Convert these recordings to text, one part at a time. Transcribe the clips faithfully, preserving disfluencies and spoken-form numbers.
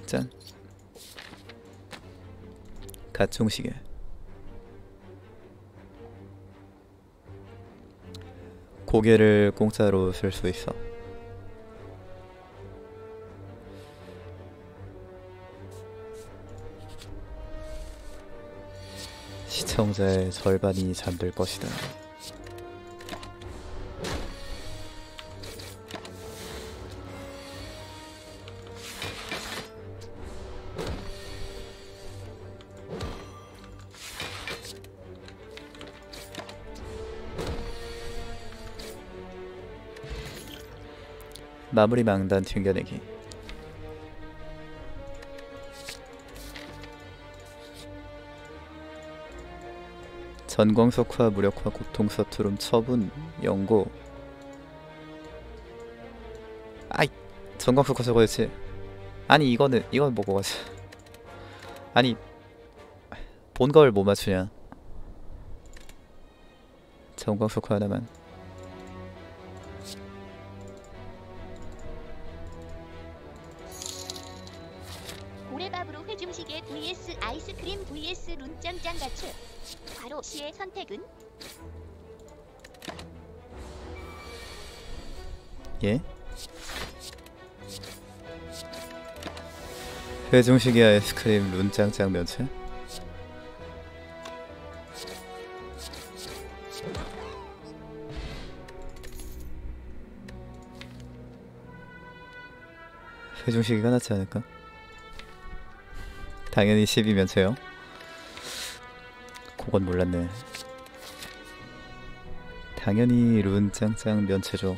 짠. 가총시계. 고개를 공짜로 쓸 수 있어. 시청자의 절반이 잠들 것이다. 마무리 망단 튕겨내기. 전광석화 무력화 고통서투름 처분 연고. 아이 전광석화 저거였지. 아니 이거는 이건 뭐고 가지. 아니 본 걸 못 맞추냐. 전광석화 하나만. 고래밥으로 회중시계 vs 아이스크림 vs 룬짱짱 가츠. 바로 시의 선택은? 예? 회중시계 아이스크림 룬짱짱 면체? 회중시계가 낫지 않을까? 당연히 십이 면체요. 그건 몰랐네. 당연히 룬짱짱 면체죠.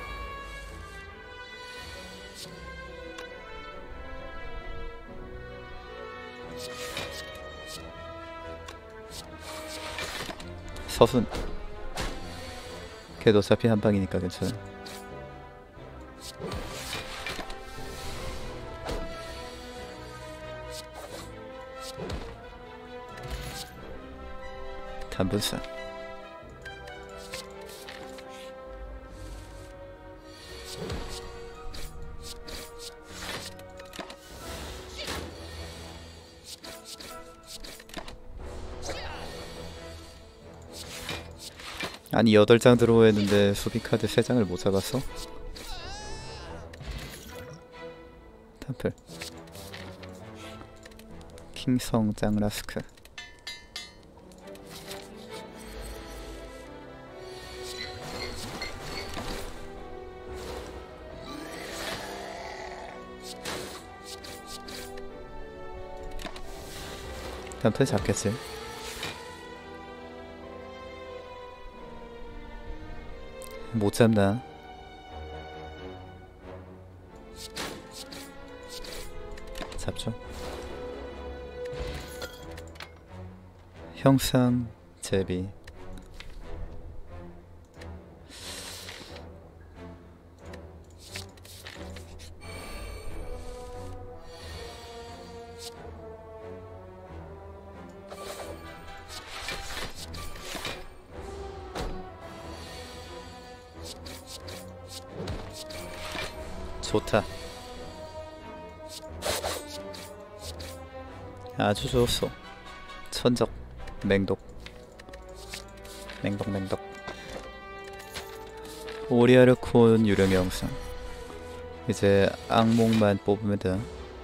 서순. 걔도 어차피 한방이니까 괜찮아. 단분사. 아니 여덟 장 들어오했는데 수비카드 세 장을 못 잡았어? 템플. 킹성 짱라스크. 템플 잡겠지. 못 잡나? 잡죠. 형상 제비. 좋다. 아주 좋았어. 천적 맹독 맹독 맹독. 오리아르콘 유령 영상. 이제 악몽만 뽑으면 돼.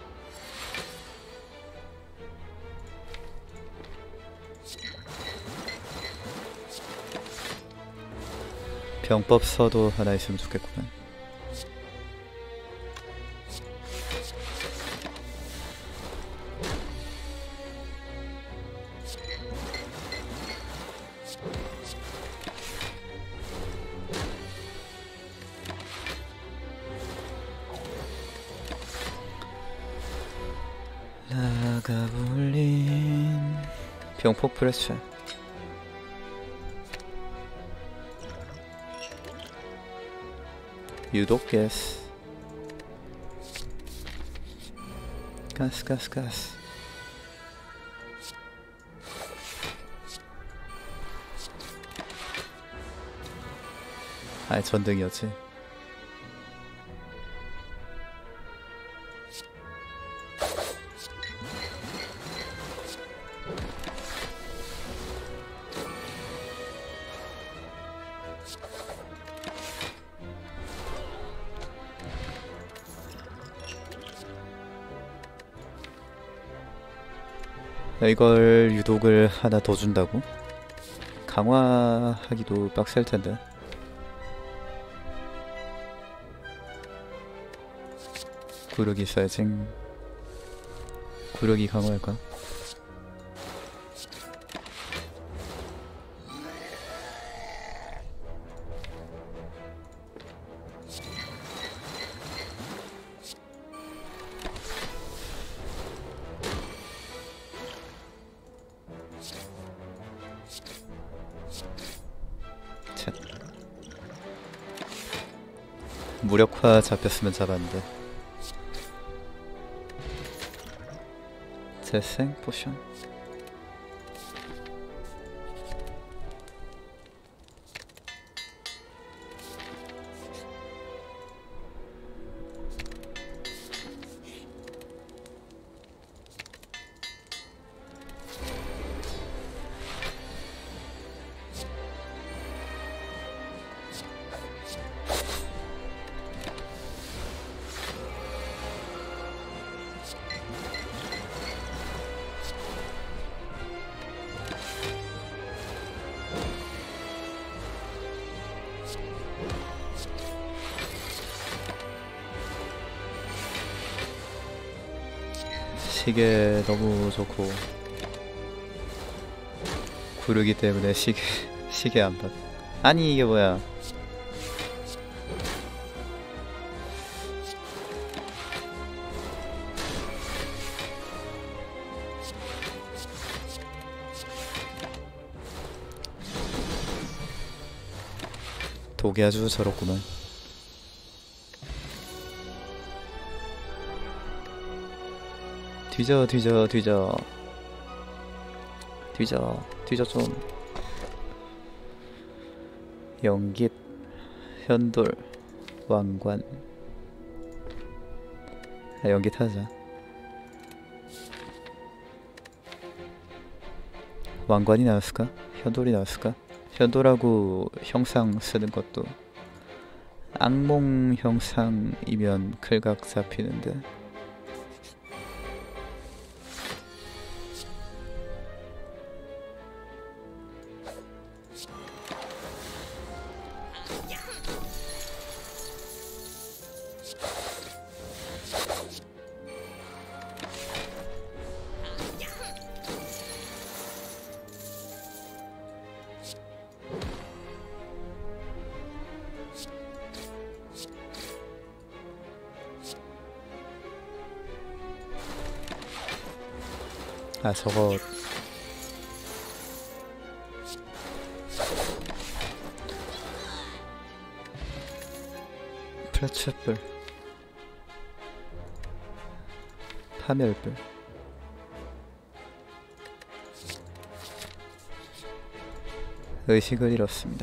병법서도 하나 있으면 좋겠구만. 라가볼린 병폭 프레스. 유독 가스. 가스 가스 가스. 아이 전등이었지. 이걸 유독을 하나 더 준다고? 강화하기도 빡셀 텐데. 구력이 있어야지. 구력이 강화할까? 쳇. 무력화 잡혔으면 잡았는데. 재생 포션. 시계 너무 좋고 구르기 때문에 시계 시계 안 받. 아니 이게 뭐야? 독이 아주 저렇구만. 뒤져 뒤져 뒤져 뒤져 뒤져 좀. 연깃, 현돌, 왕관. 아, 연깃 하자. 왕관이 나왔을까? 현돌이 나왔을까? 현돌하고 형상 쓰는 것도 악몽 형상이면 클각 잡히는데. 아 저거 프레츠뿔 파멸뿔. 의식을 잃었습니다.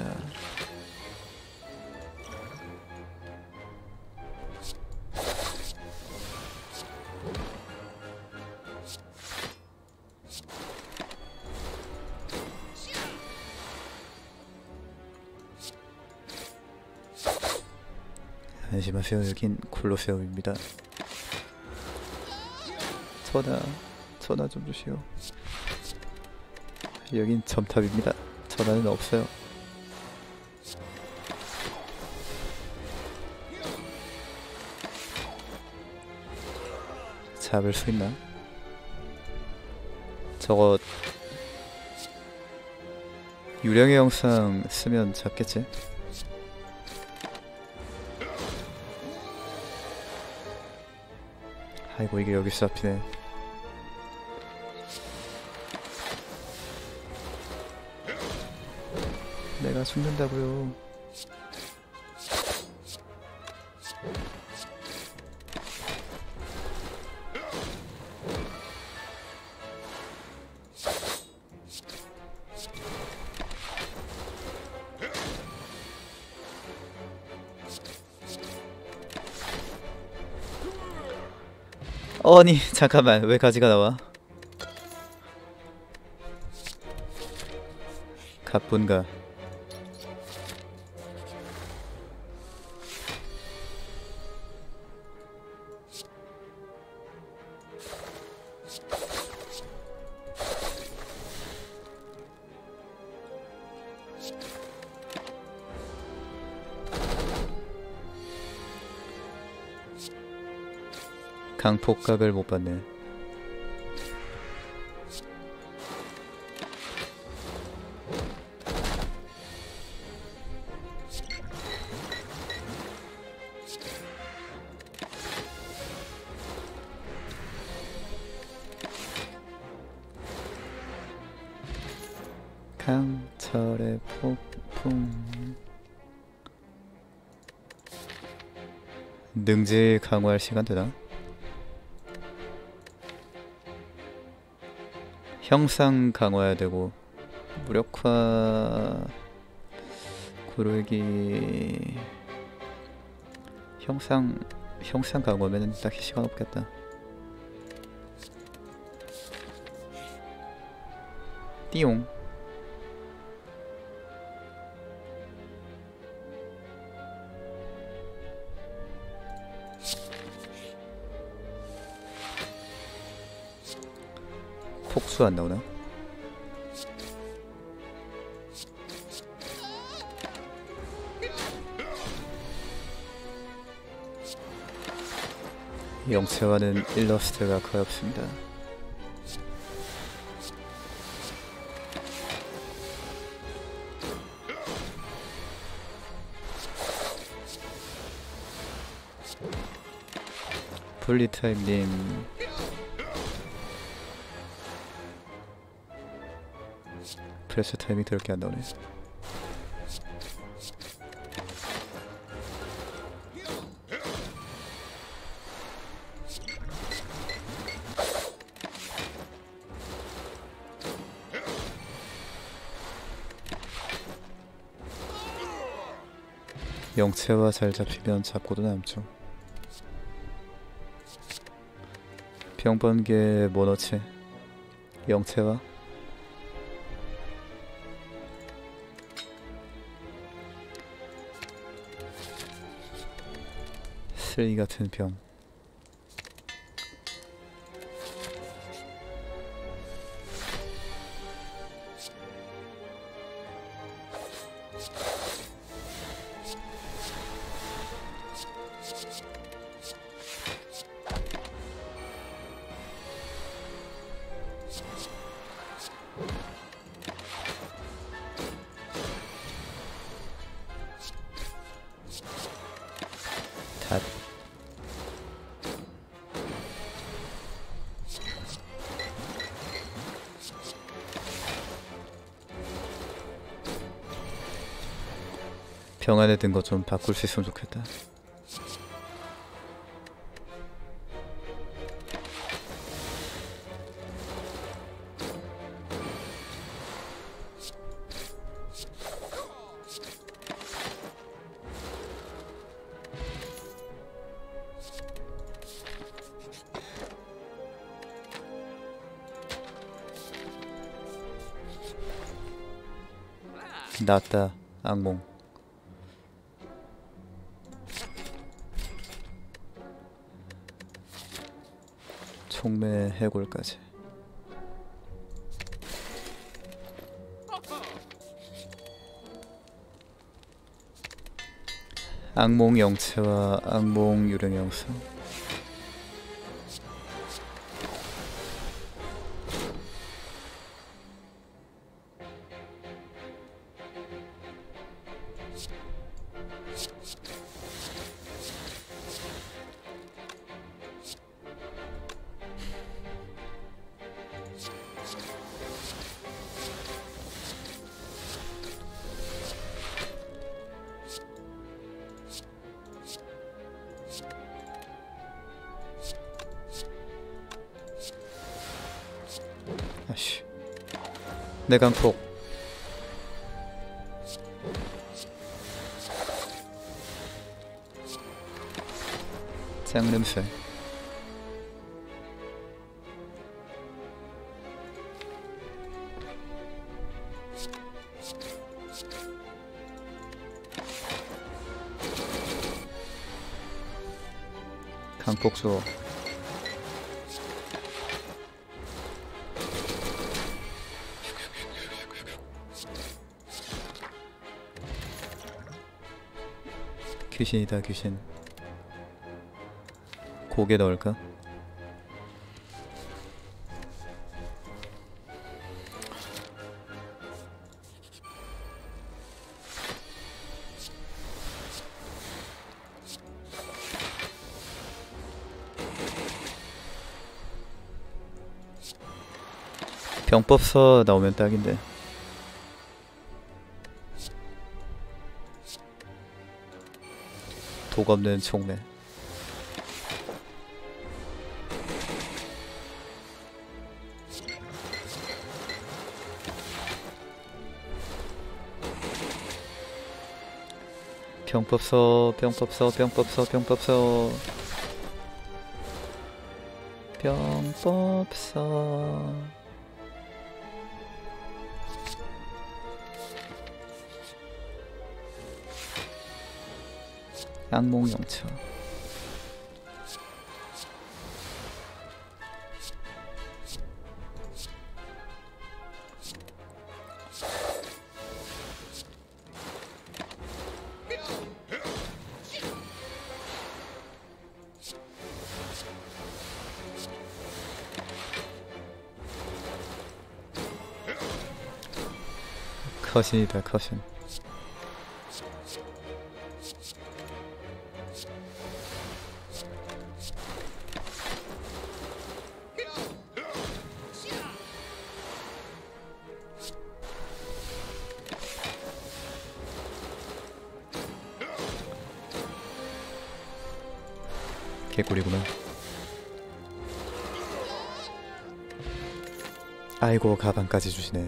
안심하세요. 여긴 콜로세움입니다. 전화 전화 좀 주시오. 여긴 점탑입니다. 전화는 없어요. 잡을 수 있나? 저거 유령의 영상 쓰면 잡겠지? 아이고 이게 여기서 잡히네. 내가 죽는다고요. 아니 잠깐만 왜 가지가 나와? 가뿐가. 강폭각을 못 받네. 강철의 폭풍. 능지 강화할 시간 되나? 형상 강화해야 되고 무력화 고르기 형상 형상 강화면은 딱히 시간 없겠다. 띠용. 폭수 안 나오나? 영체화는 일러스트가 거의 없습니다. 분리타입님 프레스 타이밍 더럽게 안 나오네. 영체화 잘 잡히면 잡고도 남죠. 병번개 뭐 넣지? 영체화? 쓰레기 같은 병. 닷. 병 안에 든 거 좀 바꿀 수 있으면 좋겠다. 나왔다. 악몽. 총매 해골까지. 악몽 영체와 악몽 유령 영상. 아씨, 내 강폭. 짱 냄새. 강폭수. 귀신이다 귀신. 고개 넣을까? 병법서 나오면 딱인데. 독 없는 총매. 병법서, 병법서, 병법서, 병법서, 병법서. 악몽영차. 컷이다, 컷은. 개꿀이구나. 아이고, 가방까지 주시네.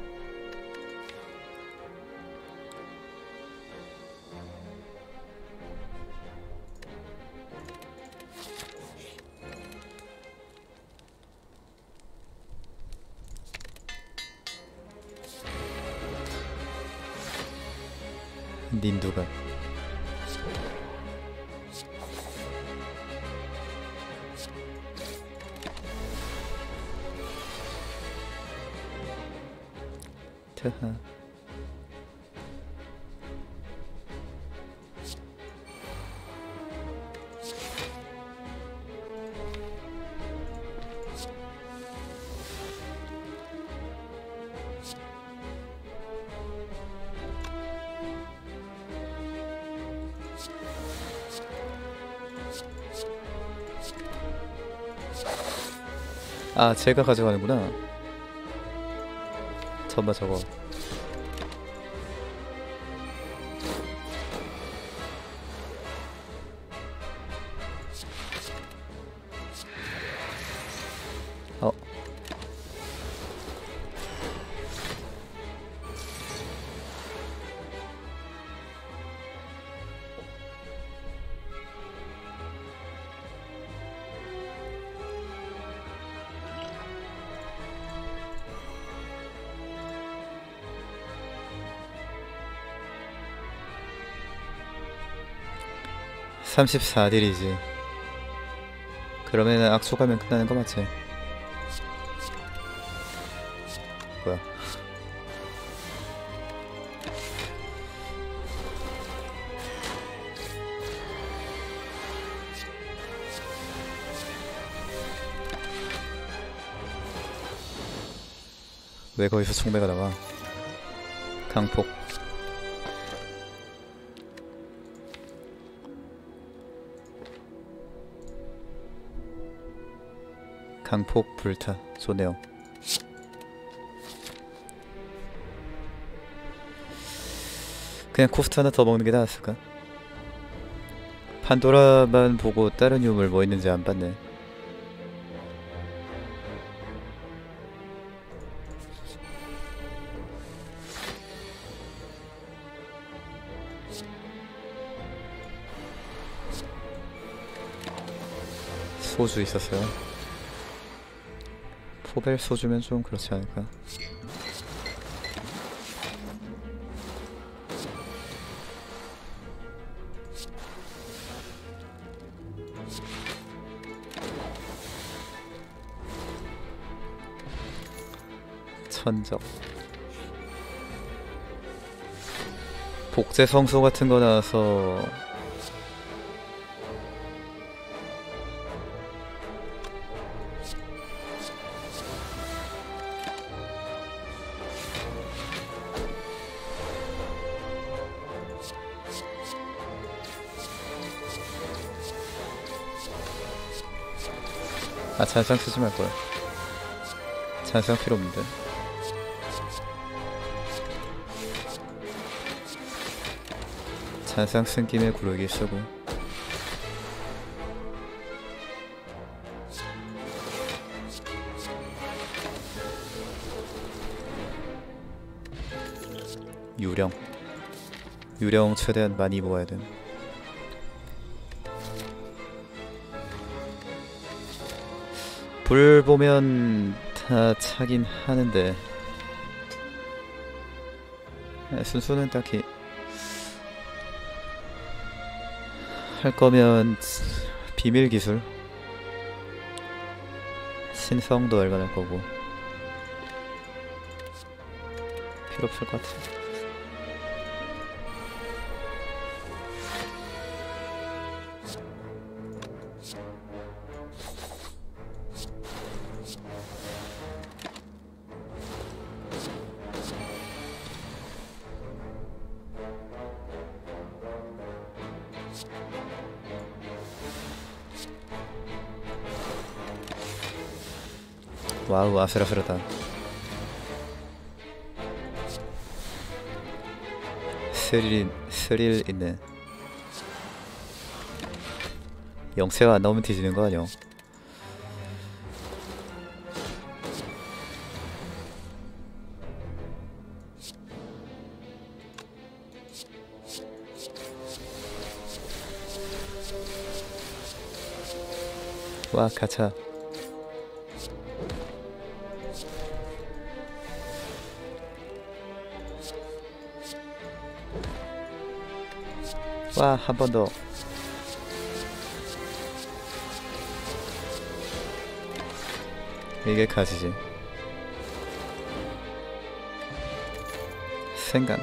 닌두가 트하. 아, 제가 가져가는구나. 잠깐만, 저거. 어. 삼십사 딜이지. 그러면은 악수 가면 끝나는 거 맞지? 뭐야? 왜 거기서 총매가 나와? 강폭. 강폭 불타. 좋네요. 그냥 코스트 하나 더 먹는 게 나았을까? 판도라만 보고 다른 유물 뭐 있는지 안 봤네. 소주 있었어요. 포벨 소주면 좀 그렇지 않을까? 천적. 복제 성소 같은 거 나와서 아, 잔상 쓰지 말걸. 잔상 필요 없는데. 잔상 쓴 김에 구르기 쓰고. 유령. 유령 최대한 많이 모아야 돼. 불 보면 다 차긴 하는데 순수는 딱히 할 거면 비밀 기술 신성도 알간할 거고 필요 없을 것 같아. 와우, 아슬아슬하다. 스릴, 스릴 있네. 영체가 안 나오면 뒤지는 거 아니야? 와, 가차. 와, 한 번 더. 이게 가지지. 생각.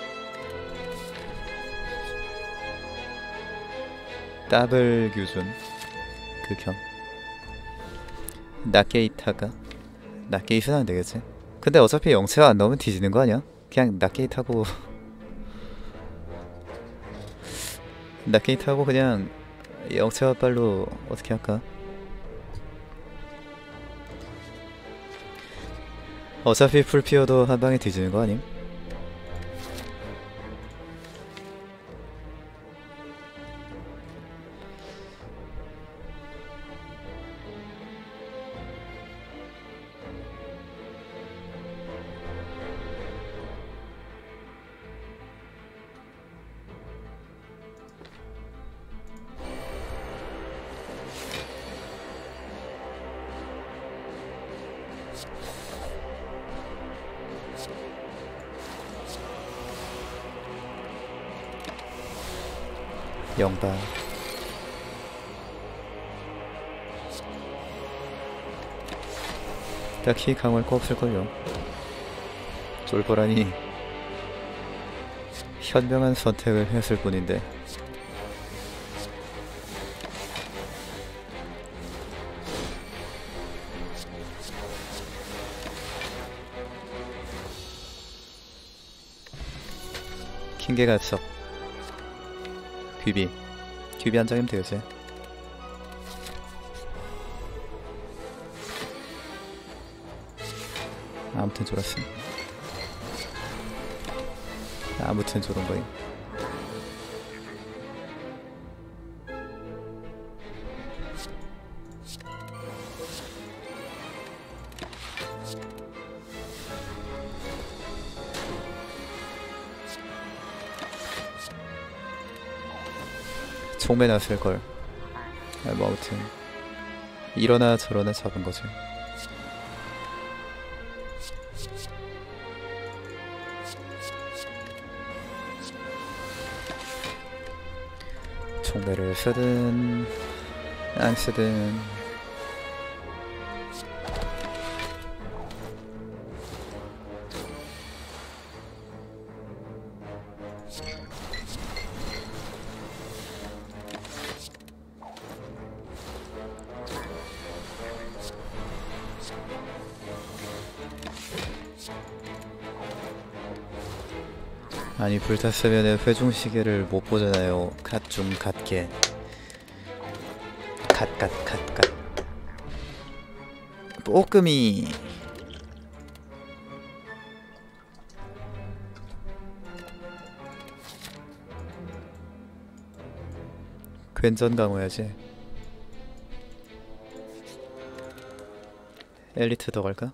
더블 규준. 극혐. 낫게이타가? 낫게이트는 안 되겠지? 근데 어차피 영체가 안 나오면 뒤지는 거 아니야? 그냥 낫게이트하고 낫게이트하고 그냥 영체와 빨로 어떻게 할까? 어차피 풀피어도 한 방에 뒤지는 거 아님? 영바. 딱히 강할 거 없을걸요. 쫄보라니 현명한 선택을 했을 뿐인데. 킹게가 썩. 귀비. 귀비 한 장이면 되겠지. 아무튼 졸았어. 아무튼 졸은 거임. 총매 났을걸. 아, 뭐 아무튼 이러나 저러나 잡은 거지. 총매를 쓰든 안 쓰든 아니 불탔으면은 회중시계를 못 보잖아요. 갓중 갓게 갓갓갓갓 뽀금이 괜전 강화해야지. 엘리트 더 갈까?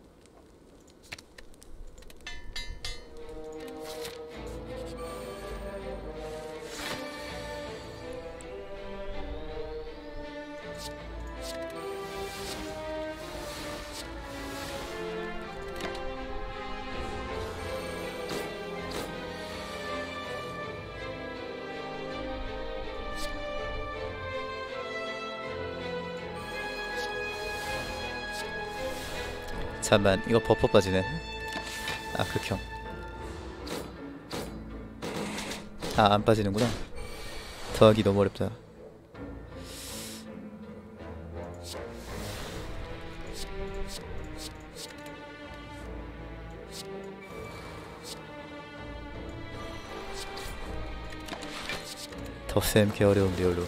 잠만, 이거 버퍼 빠지네. 아, 극혐. 아, 안 빠지는구나. 더하기 너무 어렵다. 더셈 개 어려운 리얼로.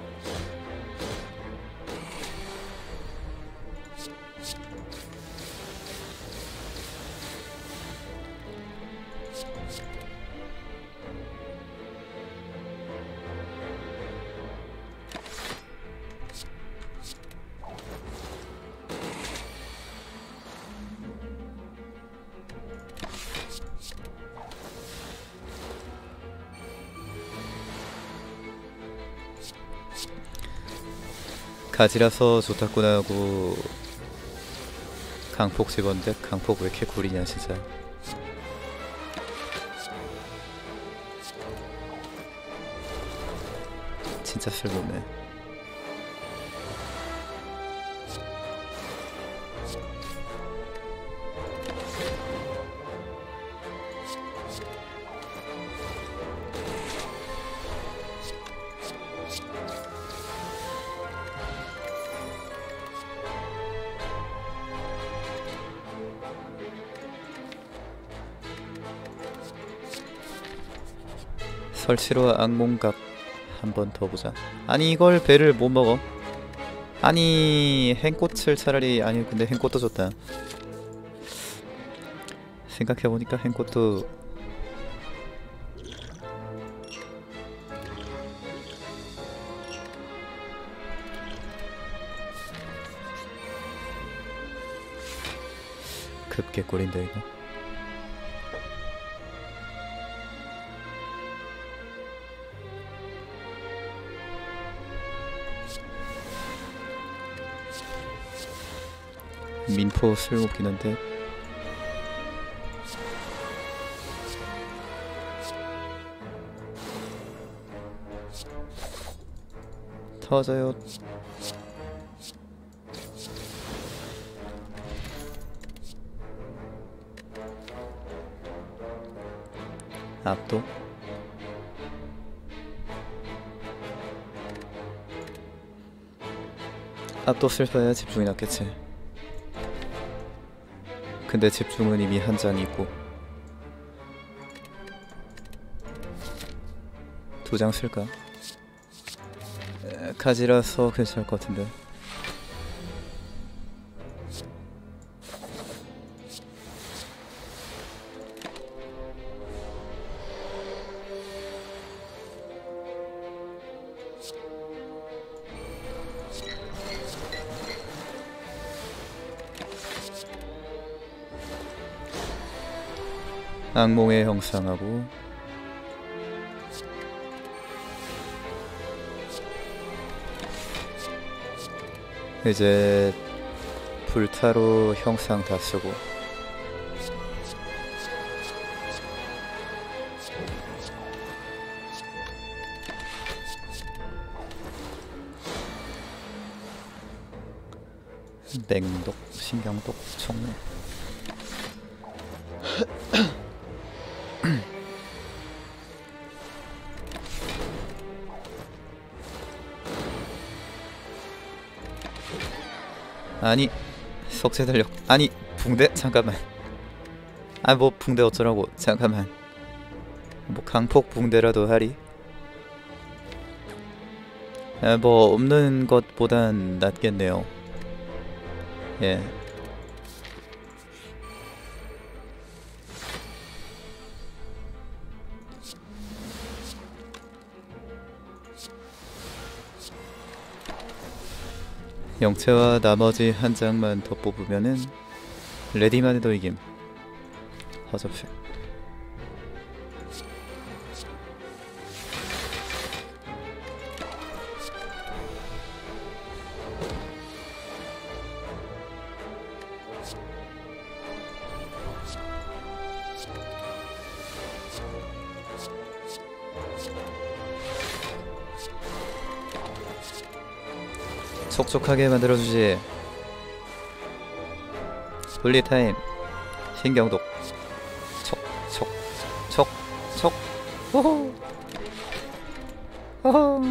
가지라서 좋다구나 하고 강폭 집었는데 강폭 왜 이렇게 구리냐 진짜. 진짜 쓸모없네. 설치로 악몽각 한 번 더 보자. 아니 이걸 배를 못 먹어. 아니 행꽃을 차라리. 아니 근데 행꽃도 좋다. 생각해보니까 행꽃도 급개꿀인데 이거. 민포 쓸모없긴 한데 터져요. 압도 압도 슬퍼야 집중이 낫겠지. 근데 집중은 이미 한 장 있고 두 장 쓸까? 에, 가지라서 괜찮을 것 같은데. 악몽의 형상하고 이제 불타로 형상 다 쓰고 맹독, 신경독, 청매. 아니 석재 달력. 아니 붕대? 잠깐만. 아 뭐 붕대 어쩌라고. 잠깐만. 뭐 강폭 붕대라도 하리? 아, 뭐 없는 것보단 낫겠네요. 예. 영체와 나머지 한 장만 더 뽑으면은 레디만 해도 이김. 허접해. 촉촉하게 만들어주지. 분리타임. 신경독. 촉, 촉, 촉, 촉. 호호. 호호.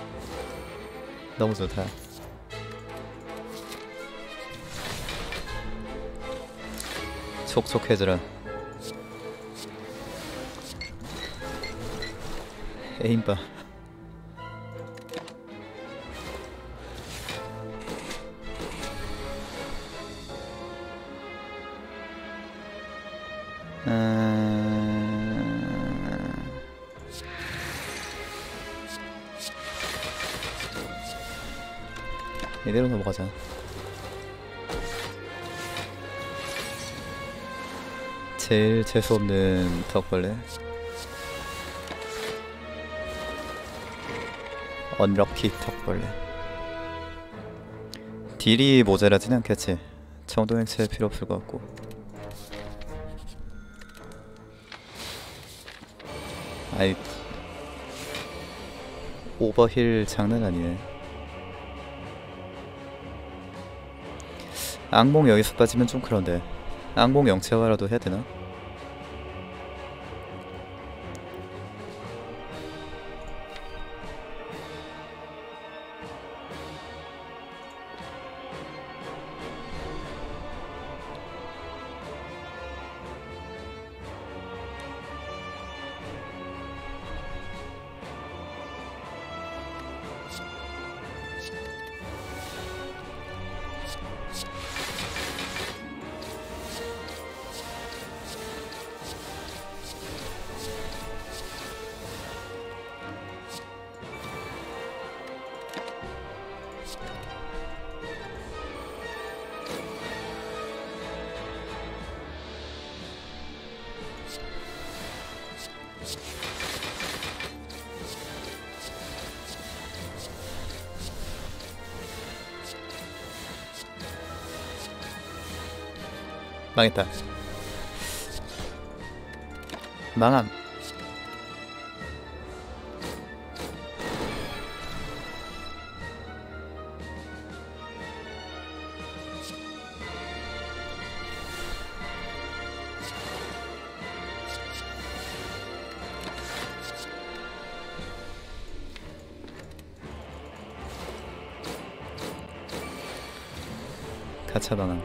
너무 좋다. 촉촉해져라. 에임바. 이대로 넘어가자. 제일 재수없는 턱벌레. 언럭키 턱벌레. 딜이 모자라진 않겠지. 청동행체 필요 없을 것 같고. 아이, 오버힐 장난 아니네. 악몽 여기서 빠지면 좀 그런데 악몽 영체화라도 해야 되나? 망했다. 망함. 가차 망함.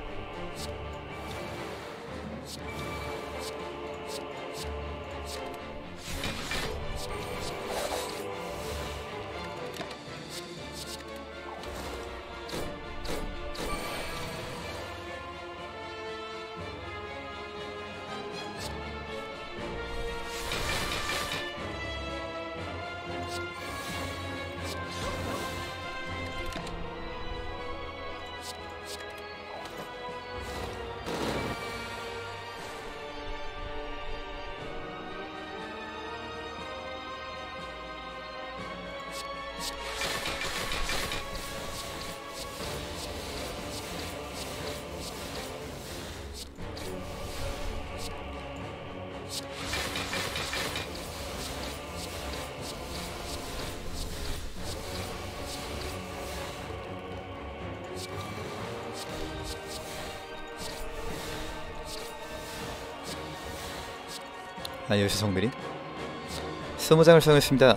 아, 역시 성들이 스무 장을 사용했습니다.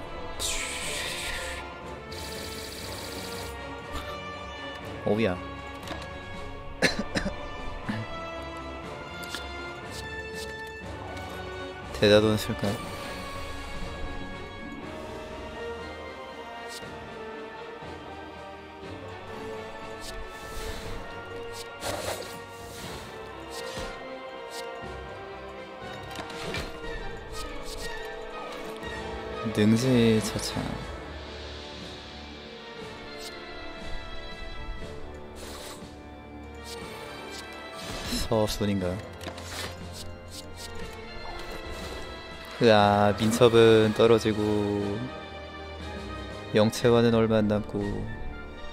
오야. 대다돈 쓸까? 능지 처참. 서순인가. 으아, 민첩은 떨어지고 영채화는 얼마 안 남고.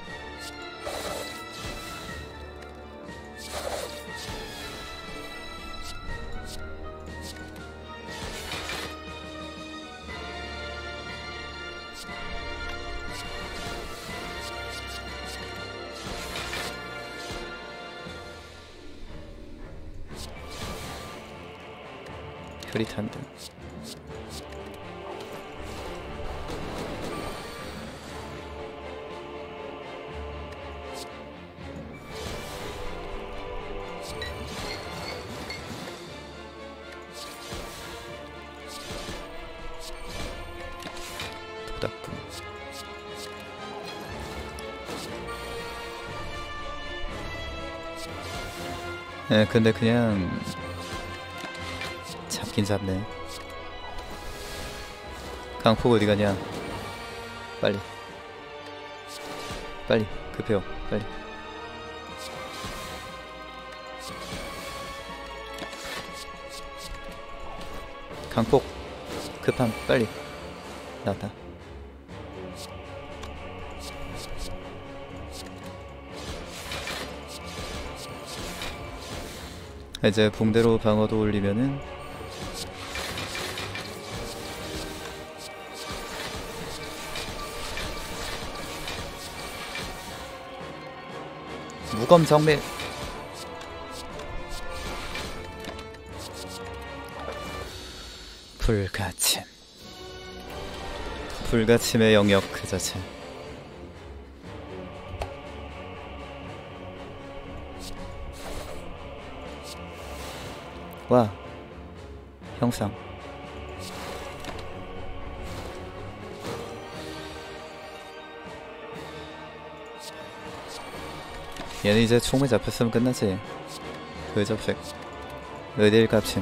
흐릿한데. 도닥분. 네, 근데 그냥 잡긴 잡네. 강폭 어디 가냐? 빨리 빨리 급해요. 빨리. 강폭 급함. 빨리. 나왔다. 이제 붕대로 방어도 올리면은 무검 정밀. 불가침. 불가침의 영역 그 자체. 와, 형상. 얘는 이제 총에 잡혔으면 끝나지. 그 접색. 의딜 값침.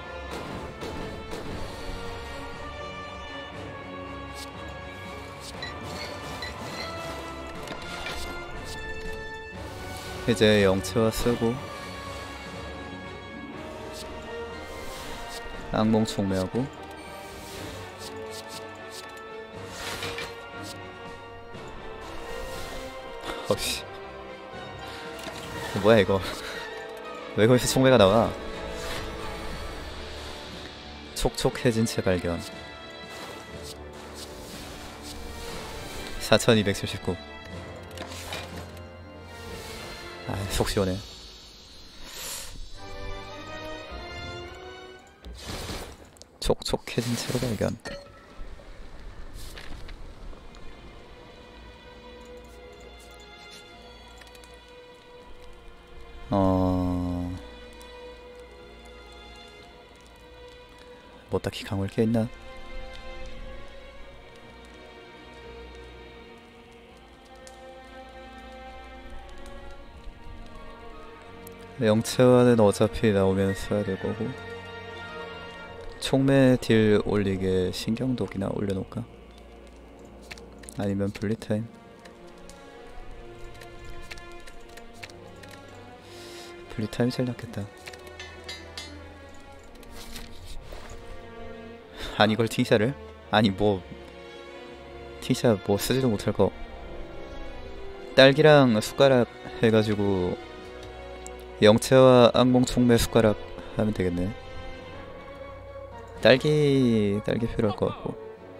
이제 영체화 쓰고 악몽 총매하고 어씨 뭐야 이거. 왜 거기서 총매가 나와. 촉촉해진 채 발견. 사천이백칠십구. 아, 속 시원해. 촉촉해진 채로 발견. 어... 뭐 딱히 강할 게 있나? 영체화는 어차피 나오면 써야 될 거고, 총매 딜 올리게 신경독이나 올려놓을까? 아니면 분리타임. 분리타임 제일 낫겠다. 아니 이걸 팅샤를? 아니 뭐 팅샤 뭐 쓰지도 못할 거. 딸기랑 숟가락 해가지고 영체와 악몽 총매 숟가락 하면 되겠네. 딸기 딸기 필요할 것 같고,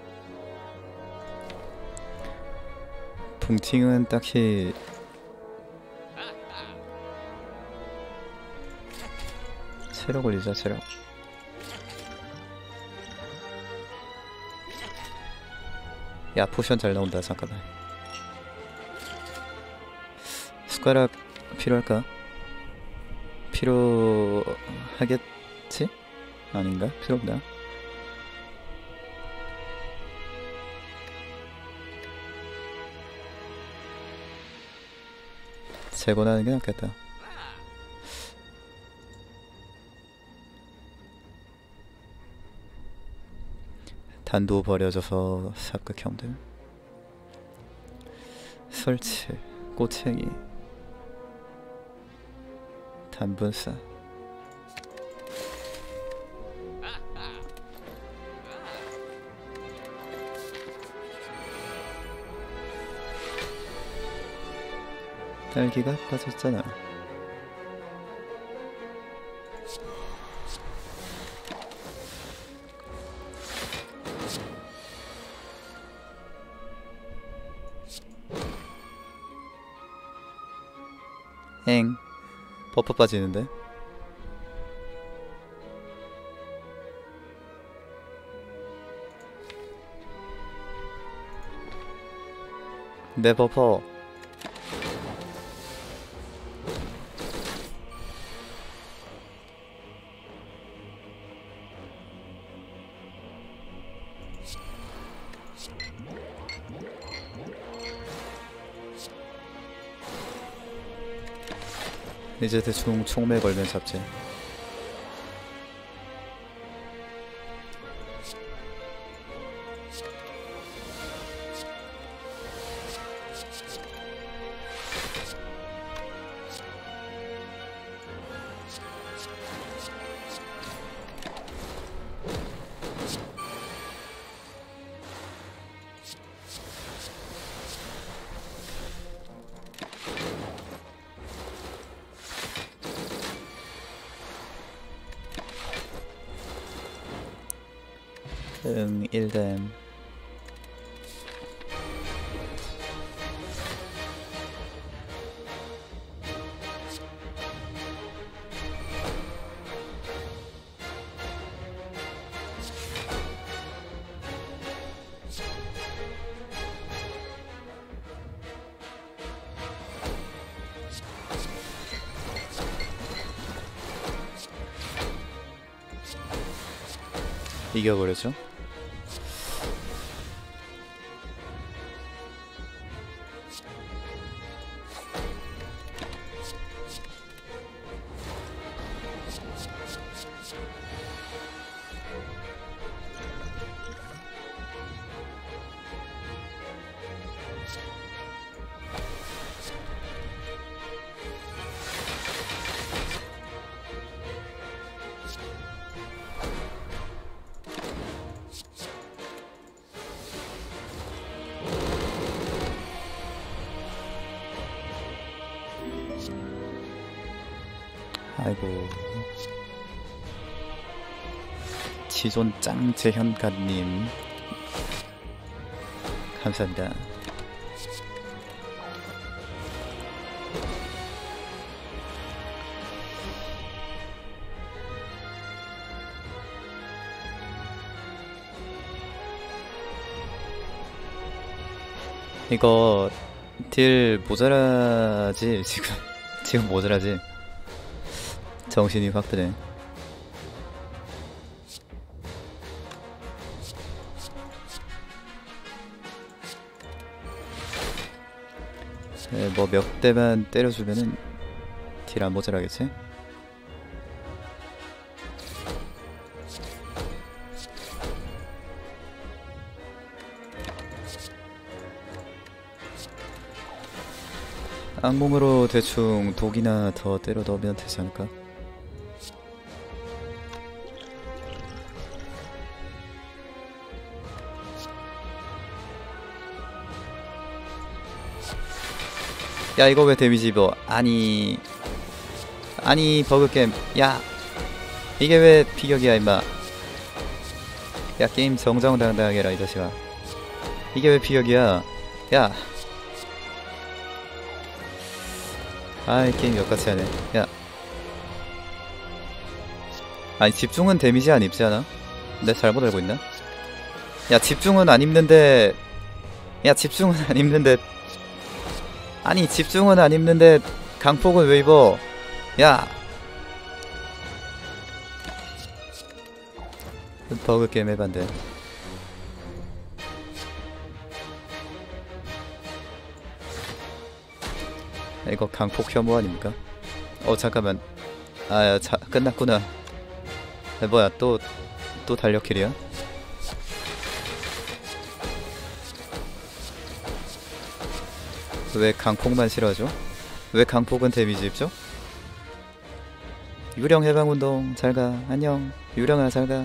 붕팅은 딱히 체력 올리자. 체력. 야, 포션 잘 나온다. 잠깐만. 숟가락 필요할까? 필요하겠지? 아닌가? 필요 없나? 재건하는 게 낫겠다. 단도 버려져서 삽극형들. 설치, 꼬챙이, 단분사. 딸기가 빠졌잖아. 엥, 버프 빠지는데? 내 버퍼. 이제 대충 총매 걸면 잡지. 응, 일댐. 이겨버렸죠? 아이고, 지존 짱 재현가님 감사합니다. 이거 딜 모자라지 지금. 지금 모자라지. 정신이 확 드네. 네, 뭐 몇 대만 때려주면은 딜 안 모자라겠지? 악몽으로 대충 독이나 더 때려 넣으면 되지 않을까? 야, 이거 왜 데미지 입어? 아니 아니 버그겜. 야, 이게 왜 피격이야 임마. 야, 게임 정정당당하게 해라 이 자식아. 이게 왜 피격이야. 야, 아이 게임 역같이 하네. 야, 아니 집중은 데미지 안 입지 않아? 내가 잘못 알고 있나? 야, 집중은 안 입는데. 야, 집중은 안 입는데. 아니 집중은 안 입는데 강폭은 왜 입어? 야, 버그 게임 해반대. 이거 강폭 혐오 아닙니까? 어 잠깐만. 아, 자, 끝났구나. 아, 뭐야, 또 또 달력킬이야? 왜 강폭만 싫어하죠? 왜 강폭은 데미지 입죠? 유령 해방운동 잘가. 안녕 유령아, 잘가.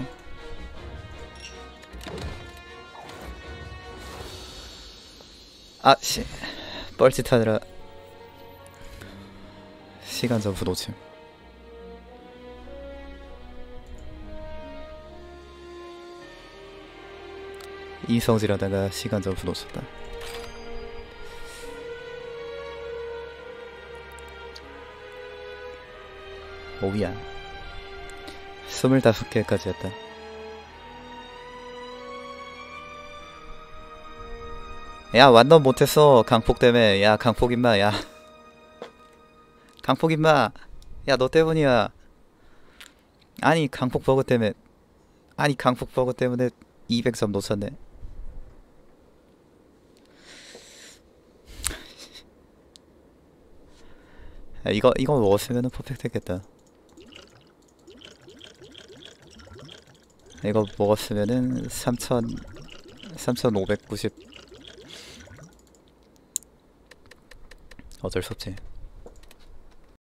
아 씨, 뻘짓하느라 시간 점수 놓침. 이성질하다가 시간 점수 놓쳤다. 오야 스물다섯 개까지 했다. 야 완전 못했어 강폭 때문에. 야 강폭 임마. 야 강폭 임마. 야 너 때문이야. 아니 강폭 버그 때문에. 아니 강폭 버그 때문에 이백 점 놓쳤네. 야, 이거 이거 먹었으면은 퍼펙트 했겠다. 이거 먹었으면은 삼천 삼천오백구십. 어쩔 수 없지.